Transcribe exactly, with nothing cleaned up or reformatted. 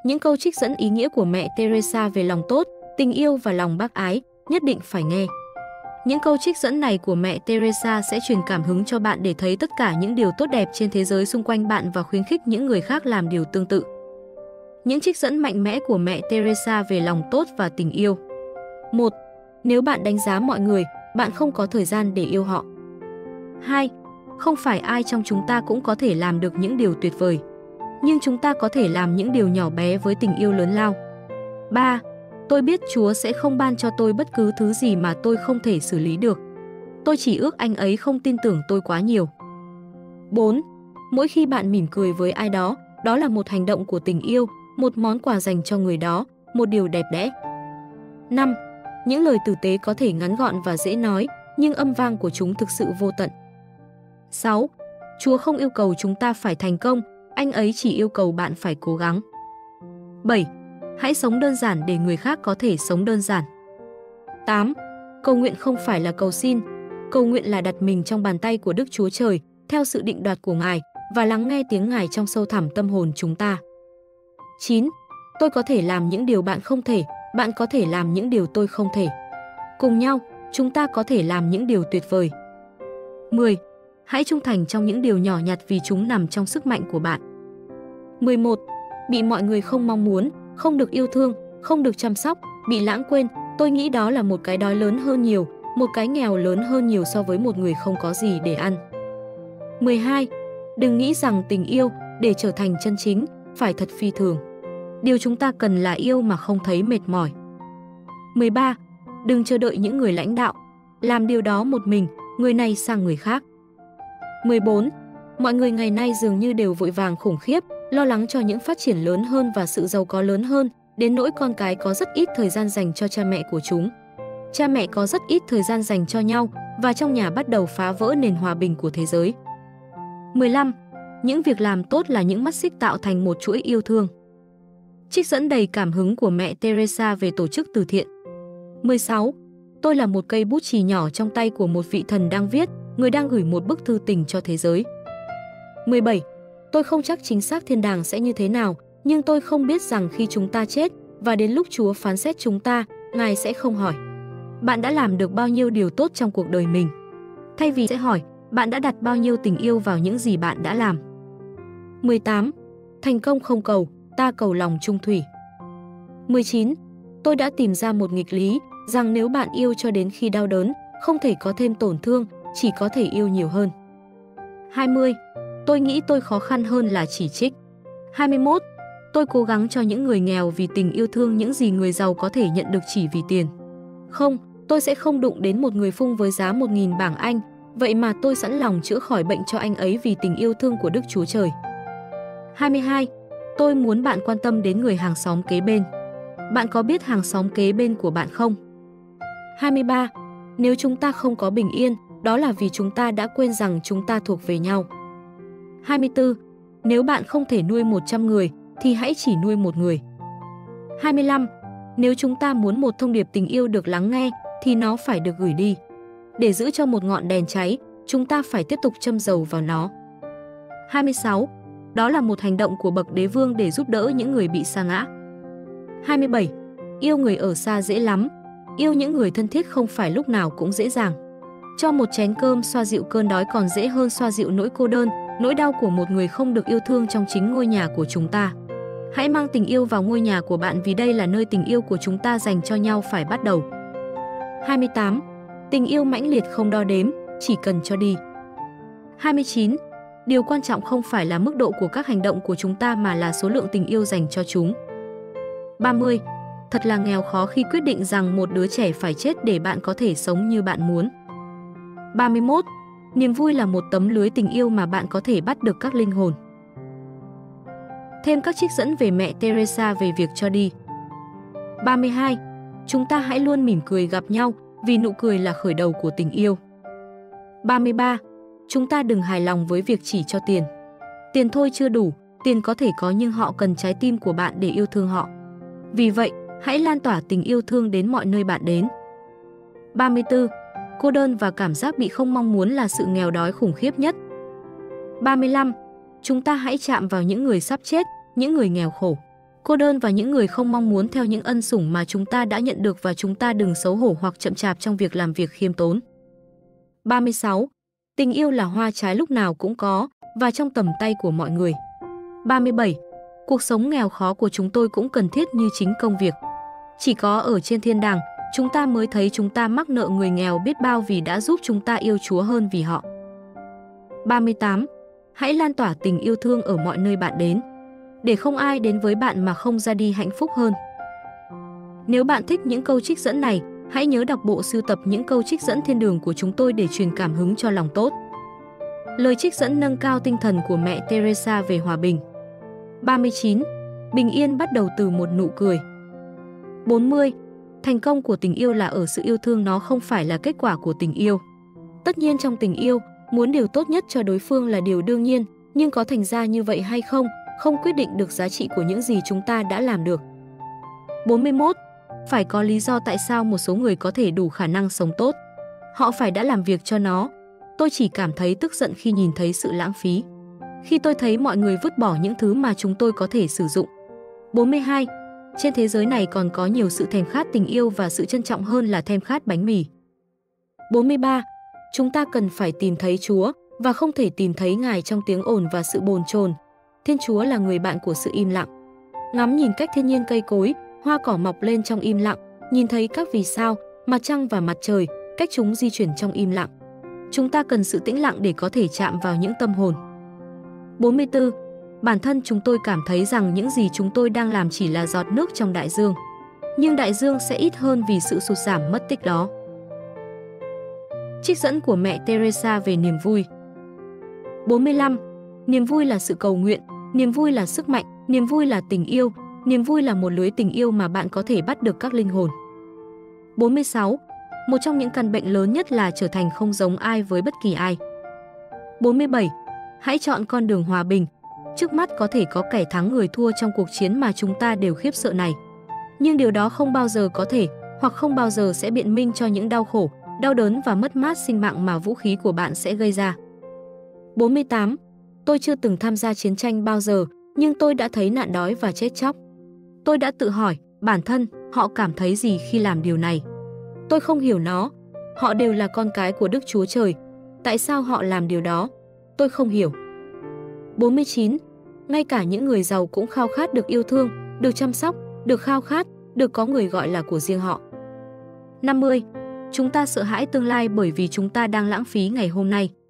Những câu trích dẫn ý nghĩa của mẹ Teresa về lòng tốt, tình yêu và lòng bác ái, nhất định phải nghe. Những câu trích dẫn này của mẹ Teresa sẽ truyền cảm hứng cho bạn để thấy tất cả những điều tốt đẹp trên thế giới xung quanh bạn và khuyến khích những người khác làm điều tương tự. Những trích dẫn mạnh mẽ của mẹ Teresa về lòng tốt và tình yêu. một. Nếu bạn đánh giá mọi người, bạn không có thời gian để yêu họ. hai. Không phải ai trong chúng ta cũng có thể làm được những điều tuyệt vời, nhưng chúng ta có thể làm những điều nhỏ bé với tình yêu lớn lao. ba. Tôi biết Chúa sẽ không ban cho tôi bất cứ thứ gì mà tôi không thể xử lý được. Tôi chỉ ước anh ấy không tin tưởng tôi quá nhiều. bốn. Mỗi khi bạn mỉm cười với ai đó, đó là một hành động của tình yêu, một món quà dành cho người đó, một điều đẹp đẽ. năm. Những lời tử tế có thể ngắn gọn và dễ nói, nhưng âm vang của chúng thực sự vô tận. sáu. Chúa không yêu cầu chúng ta phải thành công, anh ấy chỉ yêu cầu bạn phải cố gắng. bảy. Hãy sống đơn giản để người khác có thể sống đơn giản. tám. Cầu nguyện không phải là cầu xin, cầu nguyện là đặt mình trong bàn tay của Đức Chúa Trời, theo sự định đoạt của Ngài, và lắng nghe tiếng Ngài trong sâu thẳm tâm hồn chúng ta. chín. Tôi có thể làm những điều bạn không thể, bạn có thể làm những điều tôi không thể. Cùng nhau, chúng ta có thể làm những điều tuyệt vời. mười. Hãy trung thành trong những điều nhỏ nhặt vì chúng nằm trong sức mạnh của bạn. mười một. Bị mọi người không mong muốn, không được yêu thương, không được chăm sóc, bị lãng quên, tôi nghĩ đó là một cái đói lớn hơn nhiều, một cái nghèo lớn hơn nhiều so với một người không có gì để ăn. mười hai. Đừng nghĩ rằng tình yêu, để trở thành chân chính, phải thật phi thường. Điều chúng ta cần là yêu mà không thấy mệt mỏi. mười ba. Đừng chờ đợi những người lãnh đạo, làm điều đó một mình, người này sang người khác. mười bốn. Mọi người ngày nay dường như đều vội vàng khủng khiếp, lo lắng cho những phát triển lớn hơn và sự giàu có lớn hơn, đến nỗi con cái có rất ít thời gian dành cho cha mẹ của chúng. Cha mẹ có rất ít thời gian dành cho nhau, và trong nhà bắt đầu phá vỡ nền hòa bình của thế giới. mười lăm. Những việc làm tốt là những mắt xích tạo thành một chuỗi yêu thương. Trích dẫn đầy cảm hứng của mẹ Teresa về tổ chức từ thiện. mười sáu. Tôi là một cây bút chì nhỏ trong tay của một vị thần đang viết, người đang gửi một bức thư tình cho thế giới. mười bảy. Tôi không chắc chính xác thiên đàng sẽ như thế nào, nhưng tôi không biết rằng khi chúng ta chết, và đến lúc Chúa phán xét chúng ta, Ngài sẽ không hỏi bạn đã làm được bao nhiêu điều tốt trong cuộc đời mình. Thay vì sẽ hỏi, bạn đã đặt bao nhiêu tình yêu vào những gì bạn đã làm. mười tám. Thành công không cầu, ta cầu lòng trung thủy. mười chín. Tôi đã tìm ra một nghịch lý, rằng nếu bạn yêu cho đến khi đau đớn, không thể có thêm tổn thương, chỉ có thể yêu nhiều hơn. hai mươi. Tôi nghĩ tôi khó khăn hơn là chỉ trích. hai mươi mốt. Tôi cố gắng cho những người nghèo vì tình yêu thương những gì người giàu có thể nhận được chỉ vì tiền. Không, tôi sẽ không đụng đến một người phung với giá một nghìn bảng Anh, vậy mà tôi sẵn lòng chữa khỏi bệnh cho anh ấy vì tình yêu thương của Đức Chúa Trời. hai mươi hai. Tôi muốn bạn quan tâm đến người hàng xóm kế bên. Bạn có biết hàng xóm kế bên của bạn không? hai mươi ba. Nếu chúng ta không có bình yên, đó là vì chúng ta đã quên rằng chúng ta thuộc về nhau. hai mươi tư. Nếu bạn không thể nuôi một trăm người, thì hãy chỉ nuôi một người. hai mươi lăm. Nếu chúng ta muốn một thông điệp tình yêu được lắng nghe, thì nó phải được gửi đi. Để giữ cho một ngọn đèn cháy, chúng ta phải tiếp tục châm dầu vào nó. hai mươi sáu. Đó là một hành động của bậc đế vương để giúp đỡ những người bị sa ngã. hai mươi bảy. Yêu người ở xa dễ lắm. Yêu những người thân thiết không phải lúc nào cũng dễ dàng. Cho một chén cơm xoa dịu cơn đói còn dễ hơn xoa dịu nỗi cô đơn, nỗi đau của một người không được yêu thương trong chính ngôi nhà của chúng ta. Hãy mang tình yêu vào ngôi nhà của bạn vì đây là nơi tình yêu của chúng ta dành cho nhau phải bắt đầu. hai mươi tám. Tình yêu mãnh liệt không đo đếm, chỉ cần cho đi. hai mươi chín. Điều quan trọng không phải là mức độ của các hành động của chúng ta mà là số lượng tình yêu dành cho chúng. ba mươi. Thật là nghèo khó khi quyết định rằng một đứa trẻ phải chết để bạn có thể sống như bạn muốn. ba mươi mốt. Niềm vui là một tấm lưới tình yêu mà bạn có thể bắt được các linh hồn. Thêm các trích dẫn về mẹ Teresa về việc cho đi. ba mươi hai. Chúng ta hãy luôn mỉm cười gặp nhau, vì nụ cười là khởi đầu của tình yêu. ba mươi ba. Chúng ta đừng hài lòng với việc chỉ cho tiền. Tiền thôi chưa đủ, tiền có thể có nhưng họ cần trái tim của bạn để yêu thương họ. Vì vậy, hãy lan tỏa tình yêu thương đến mọi nơi bạn đến. ba mươi tư. Cô đơn và cảm giác bị không mong muốn là sự nghèo đói khủng khiếp nhất. ba mươi lăm. Chúng ta hãy chạm vào những người sắp chết, những người nghèo khổ. cô đơn và những người không mong muốn theo những ân sủng mà chúng ta đã nhận được, và chúng ta đừng xấu hổ hoặc chậm chạp trong việc làm việc khiêm tốn. ba mươi sáu. Tình yêu là hoa trái lúc nào cũng có và trong tầm tay của mọi người. ba mươi bảy. Cuộc sống nghèo khó của chúng tôi cũng cần thiết như chính công việc. Chỉ có ở trên thiên đàng, chúng ta mới thấy chúng ta mắc nợ người nghèo biết bao vì đã giúp chúng ta yêu Chúa hơn vì họ. ba mươi tám. Hãy lan tỏa tình yêu thương ở mọi nơi bạn đến, để không ai đến với bạn mà không ra đi hạnh phúc hơn. Nếu bạn thích những câu trích dẫn này, hãy nhớ đọc bộ sưu tập những câu trích dẫn thiên đường của chúng tôi để truyền cảm hứng cho lòng tốt. Lời trích dẫn nâng cao tinh thần của mẹ Teresa về hòa bình. ba mươi chín. Bình yên bắt đầu từ một nụ cười. bốn mươi. Thành công của tình yêu là ở sự yêu thương, nó không phải là kết quả của tình yêu. Tất nhiên trong tình yêu, muốn điều tốt nhất cho đối phương là điều đương nhiên, nhưng có thành ra như vậy hay không, không quyết định được giá trị của những gì chúng ta đã làm được. bốn mươi mốt. Phải có lý do tại sao một số người có thể đủ khả năng sống tốt. Họ phải đã làm việc cho nó. Tôi chỉ cảm thấy tức giận khi nhìn thấy sự lãng phí. Khi tôi thấy mọi người vứt bỏ những thứ mà chúng tôi có thể sử dụng. bốn mươi hai. Trên thế giới này còn có nhiều sự thèm khát tình yêu và sự trân trọng hơn là thèm khát bánh mì. bốn mươi ba. Chúng ta cần phải tìm thấy Chúa và không thể tìm thấy Ngài trong tiếng ồn và sự bồn chồn. Thiên Chúa là người bạn của sự im lặng. Ngắm nhìn cách thiên nhiên cây cối, hoa cỏ mọc lên trong im lặng, nhìn thấy các vì sao, mặt trăng và mặt trời, cách chúng di chuyển trong im lặng. Chúng ta cần sự tĩnh lặng để có thể chạm vào những tâm hồn. bốn mươi tư. Bản thân chúng tôi cảm thấy rằng những gì chúng tôi đang làm chỉ là giọt nước trong đại dương. Nhưng đại dương sẽ ít hơn vì sự sụt giảm mất tích đó. Trích dẫn của mẹ Teresa về niềm vui. bốn mươi lăm. Niềm vui là sự cầu nguyện, niềm vui là sức mạnh, niềm vui là tình yêu, niềm vui là một lưới tình yêu mà bạn có thể bắt được các linh hồn. bốn mươi sáu. Một trong những căn bệnh lớn nhất là trở thành không giống ai với bất kỳ ai. bốn mươi bảy. Hãy chọn con đường hòa bình. Trước mắt có thể có kẻ thắng người thua trong cuộc chiến mà chúng ta đều khiếp sợ này. Nhưng điều đó không bao giờ có thể, hoặc không bao giờ sẽ biện minh cho những đau khổ, đau đớn và mất mát sinh mạng mà vũ khí của bạn sẽ gây ra. bốn mươi tám. Tôi chưa từng tham gia chiến tranh bao giờ, nhưng tôi đã thấy nạn đói và chết chóc. Tôi đã tự hỏi, bản thân, họ cảm thấy gì khi làm điều này? Tôi không hiểu nó. Họ đều là con cái của Đức Chúa Trời. Tại sao họ làm điều đó? Tôi không hiểu. bốn mươi chín. Ngay cả những người giàu cũng khao khát được yêu thương, được chăm sóc, được khao khát, được có người gọi là của riêng họ. năm mươi. Chúng ta sợ hãi tương lai bởi vì chúng ta đang lãng phí ngày hôm nay.